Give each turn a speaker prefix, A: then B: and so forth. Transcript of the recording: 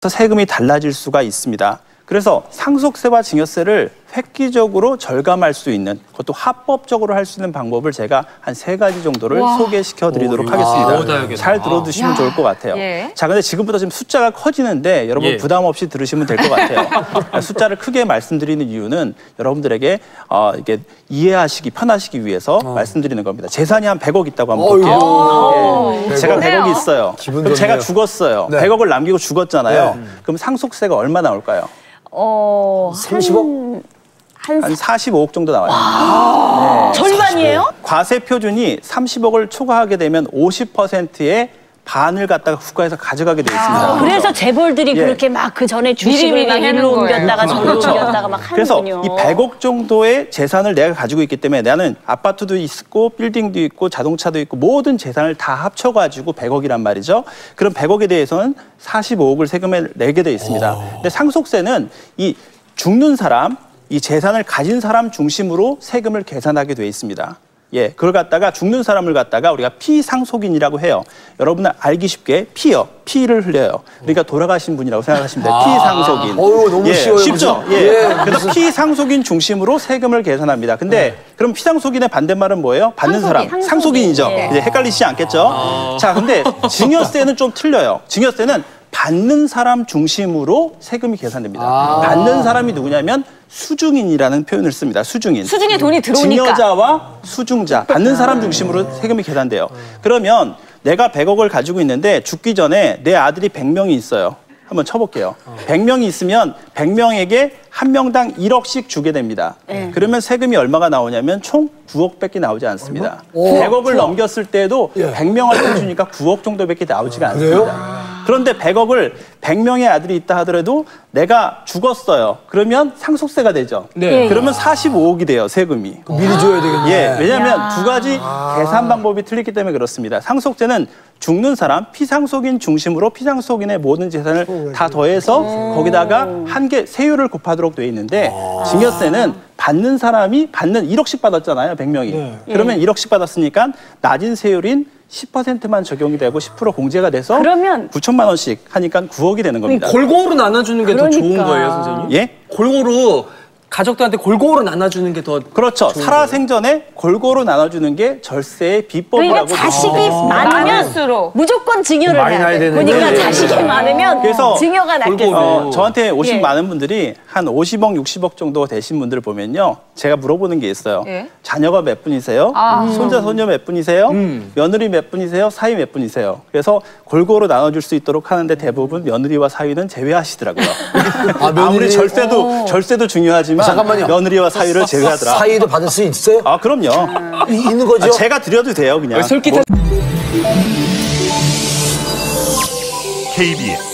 A: 세금이 달라질 수가 있습니다. 그래서 상속세와 증여세를 획기적으로 절감할 수 있는, 그것도 합법적으로 할 수 있는 방법을 제가 한 3가지 정도를 소개시켜 드리도록 하겠습니다. 잘 들어두시면 좋을 것 같아요. 자, 근데 지금부터 지금 숫자가 커지는데 여러분 부담 없이 들으시면 될 것 같아요. 숫자를 크게 말씀드리는 이유는 여러분들에게 이게 이해하시기 편하시기 위해서 말씀드리는 겁니다. 재산이 한 100억 있다고 한번 볼게요. 제가 100억이 있어요. 그럼 제가 죽었어요. 100억을 남기고 죽었잖아요. 그럼 상속세가 얼마 나올까요?
B: 30억?
A: 한 45억 정도 나와요.
C: 절반이에요?
A: 과세 표준이 30억을 초과하게 되면 50%의 반을 갖다가 국가에서 가져가게 돼 있습니다.
C: 그래서 재벌들이 그렇게 막 그 전에 주식을 막 일로 옮겼다가 저로 옮겼다가 막
A: 그래서
C: 하는군요.
A: 이 100억 정도의 재산을 내가 가지고 있기 때문에 나는 아파트도 있고 빌딩도 있고 자동차도 있고 모든 재산을 다 합쳐가지고 100억이란 말이죠. 그럼 100억에 대해서는 45억을 세금을 내게 돼 있습니다. 근데 상속세는 이 죽는 사람, 이 재산을 가진 사람 중심으로 세금을 계산하게 돼 있습니다. 그걸 갖다가 죽는 사람을 갖다가 우리가 피상속인이라고 해요. 여러분은 알기 쉽게 피를 흘려요. 그러니까 돌아가신 분이라고 생각하시면 돼요. 피상속인.
B: 너무 쉬워요.
A: 쉽죠? 그래서 피상속인 중심으로 세금을 계산합니다. 근데 그럼 피상속인의 반대말은 뭐예요? 받는 사람. 상속인이죠. 이제 헷갈리시지 않겠죠? 자, 근데 증여세는 좀 틀려요. 증여세는 받는 사람 중심으로 세금이 계산됩니다. 받는 사람이 누구냐면 수중인이라는 표현을 씁니다. 수중인.
C: 수중에 돈이 들어오니까.
A: 증여자와 수중자, 받는 사람 중심으로 세금이 계산돼요. 그러면 내가 100억을 가지고 있는데 죽기 전에 내 아들이 100명이 있어요. 한번 쳐볼게요. 100명이 있으면 100명에게 한 명당 1억씩 주게 됩니다. 그러면 세금이 얼마가 나오냐면 총 9억밖에 나오지 않습니다. 100억을 넘겼을 때도 100명한테 주니까 9억 정도밖에 나오지가 않습니다. 그런데 100억을 100명의 아들이 있다 하더라도 내가 죽었어요. 그러면 상속세가 되죠. 그러면 45억이 돼요, 세금이.
B: 미리 줘야 되겠네.
A: 왜냐하면 두 가지 계산 방법이 틀리기 때문에 그렇습니다. 상속세는 죽는 사람, 피상속인 중심으로 피상속인의 모든 재산을 다 더해서 거기다가 한 개 세율을 곱하도록 돼 있는데 증여세는 받는 사람이 1억씩 받았잖아요, 100명이. 그러면 1억씩 받았으니까 낮은 세율인 10%만 적용이 되고 10% 공제가 돼서
C: 그러면
A: 9천만 원씩 하니까 9억이 되는 겁니다.
D: 골고루 나눠주는 게 더 좋은 거예요, 선생님? 골고루 가족들한테 골고루 나눠주는 게 더
A: 그렇죠. 살아생전에 골고루 나눠주는 게 절세의 비법이라고.
C: 그러니까 자식이 많으면 무조건 증여를 해야 돼. 그러니까 자식이 많으면
A: 그래서
C: 증여가 낫겠어요.
A: 저한테 오신 많은 분들이 한 50억, 60억 정도 되신 분들을 보면요. 제가 물어보는 게 있어요. 자녀가 몇 분이세요? 손자, 손녀 몇 분이세요? 며느리 몇 분이세요? 사위 몇 분이세요? 그래서 골고루 나눠줄 수 있도록 하는데 대부분 며느리와 사위는 제외하시더라고요. 아무리 절세도 중요하지만
B: 잠깐만요.
A: 며느리와 사위를 제외하더라.
B: 사위도 받을 수 있어요?
A: 그럼요.
B: 있는 거죠?
A: 제가 드려도 돼요, 그냥.
D: 솔깃한
E: KBS